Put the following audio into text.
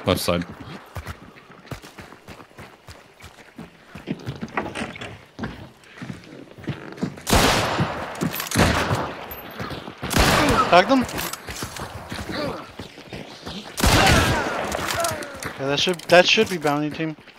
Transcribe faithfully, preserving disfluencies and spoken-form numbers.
Left side. Tagged them. Yeah, that should that should be bounty team.